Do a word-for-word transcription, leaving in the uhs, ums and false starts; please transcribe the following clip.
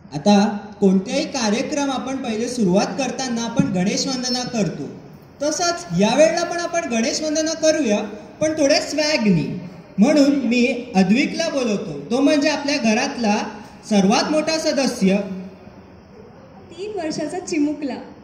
आता कोणत्याही कार्यक्रम आपण पहिले सुरुवात करताना आपण गणेश वंदना करतो, तसंच यावेळेला पण आपण गणेश वंदना करूया, पण थोड्या स्वॅगनी. म्हणून मी अद्विकला बोलवतो, तो म्हणजे आपल्या घरातला सर्वात मोठा सदस्य, तीन वर्षाचा चिमुकला.